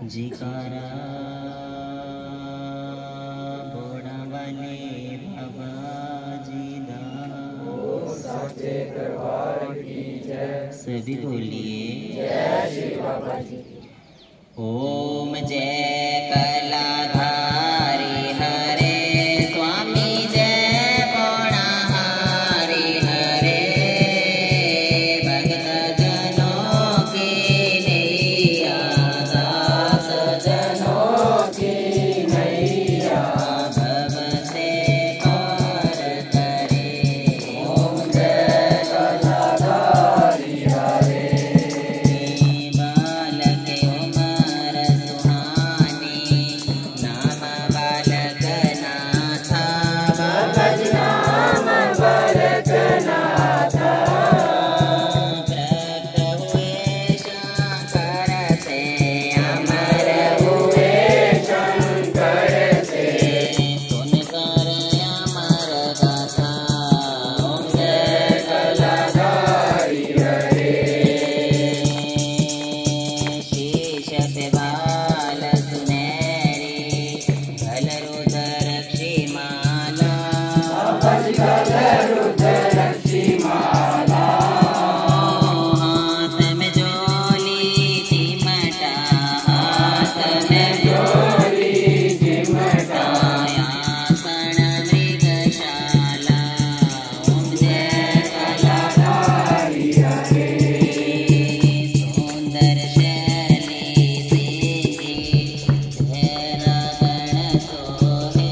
जिकारा बोड़ा वाले बाबा जी दा सच्चे दरबार की जय। सभी बोलिए जय श्री बाबा जी। ओम जय कलाधारी हरे स्वामी जय पौड़ाहारी हरे भक्त जनों की नैया दास जनों की नैया भव से पार करे। ओम जय कलाधारी हरे बालक उमर सुहानी नाम बालक नाथा बाबा जी नाम बालक नाथा प्रकट हुए शंकर से अमर हुए शंकर से सुनकर अमर गाथा। ओम जय कलाधारी हरे शीश पे बाल सुनहरी गल रुद्राक्षी माला हाथ में झोली चिमटा हाथ में झोली चिमटा आसन मृगशाला। ओम जय कलाधारी हरे सुंदर शैली सीधी धैर्य गण सोहे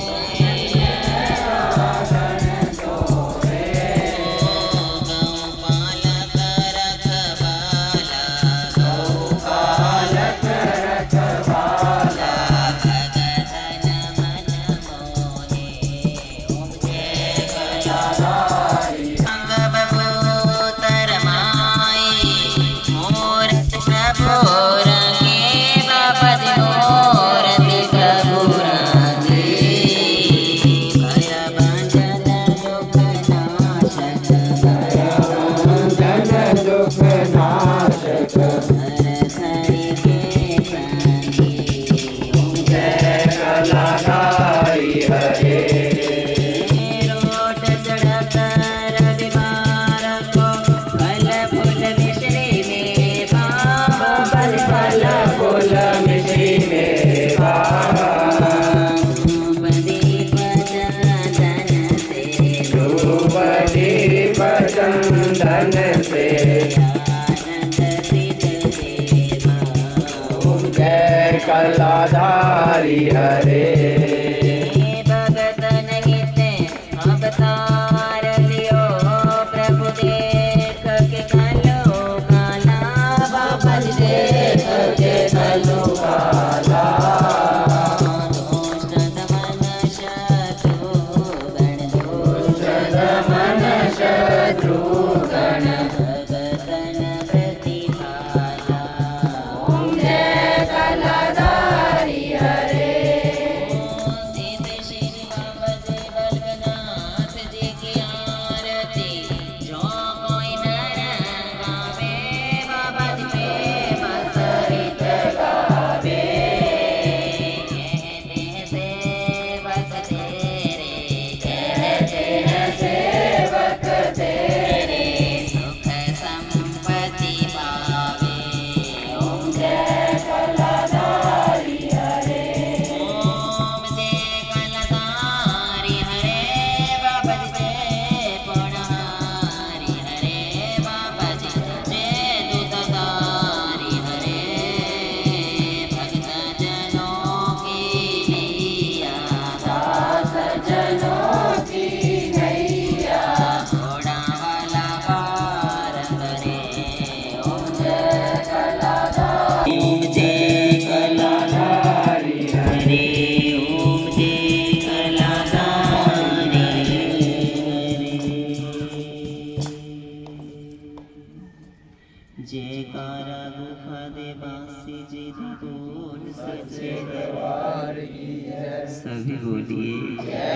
गौपालक रखवाला भगतन मन मोहे। ओम जय कलाधारी अंग बबूतर माई मूरत प्रभु रंगे बाबा जी मूरत प्रभु रंगे भय भंजन दुख नाशक भय दुख नाशक हर हरि के संगी। ओम जय कलाधारी हरे रोट सड़क रविवार को फल फूल मिश्री में बाबा फल फूल मिश्री में बाबा धूप दीप चंदन से धूप दीप चंदन से आनंद सिद्ध देवा। ओम जय कलाधारी हरे भगतन गीते अवतार लियो प्रभु देख के कालो काला बाबा जी देख के कालो काला दुष्ट दमन शत्रु गण दुष्ट दमन शत्रु गण भगतन प्रतिभाला। ओम जय कलाधारी हरे सिद्ध श्री बाबा जी बलगनाथ जी की आरती जो कोई नर गावे बाबा जी पे बसरित गावे कहते हैं सेवक तेरे कहते हैं सेवक तेरे सुख संपत्ति पावे। ओम जय कलाधारी हरे ओम जय कलाधारी हरे बाबा जी जय पौड़ाहारी हरे बाबा जी जय दूतधारी हरे भक्त जनों की नैया दास जनों की नैया घोड़ा वाला पार करे। ओम जय कलाधारी ओम जय कलाधारी हरे ओम जय कलाधारी जयकारा गुफा दे बासी जी दी बोल सच्चे दरबार की जय। सभी बोलिए